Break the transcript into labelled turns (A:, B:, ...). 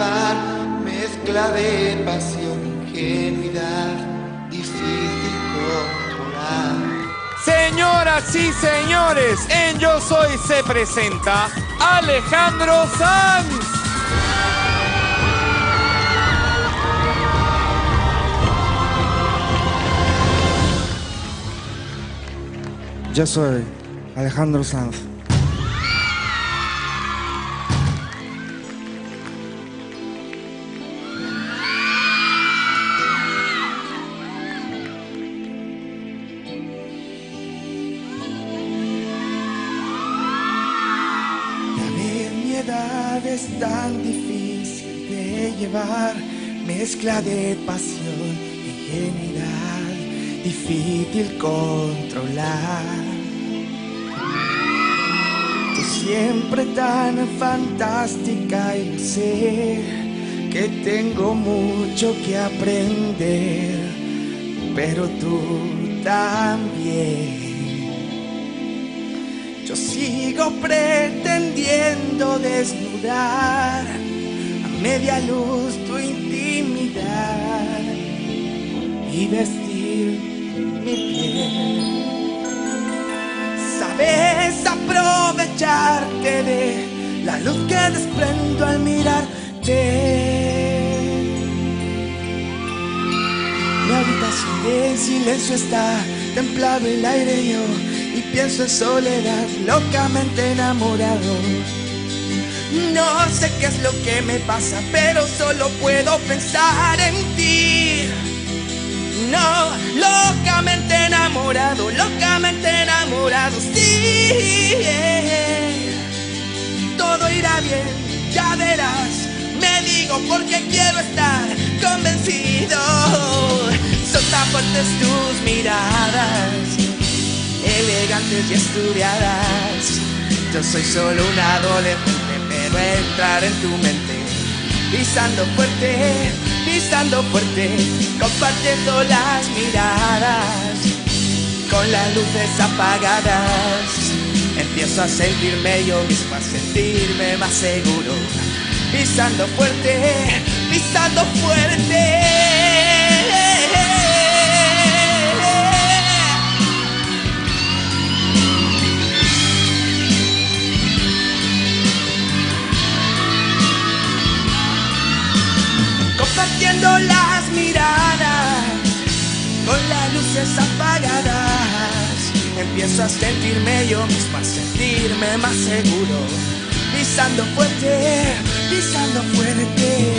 A: llevar, mezcla de pasión, ingenuidad, difícil controlar.
B: Señoras y señores, en Yo Soy se presenta Alejandro Sanz.
C: Yo soy Alejandro Sanz. Es tan difícil de llevar, mezcla de pasión e ingenuidad, difícil controlar. Tú siempre tan fantástica y lo sé, que tengo mucho que aprender, pero tú también. Yo sigo pretendiendo desnudar a media luz tu intimidad y vestir mi piel. Sabes aprovecharte de la luz que desprendo al mirarte. Mi habitación en silencio está, templado el aire y yo, y pienso en soledad, locamente enamorado. No sé qué es lo que me pasa, pero solo puedo pensar en ti. No, locamente enamorado, sí. Todo irá bien, ya verás. Me digo porque quiero estar convencido. Son tan fuertes tus miradas, elegantes y estudiadas. Yo soy solo un adolescente, pero entrar en tu mente, pisando fuerte, compartiendo las miradas, con las luces apagadas. Empiezo a sentirme yo mismo, a sentirme más seguro, pisando fuerte, pisando fuerte. Compartiendo las miradas, con las luces apagadas, empiezo a sentirme yo mismo, a sentirme más seguro, pisando fuerte, pisando fuerte.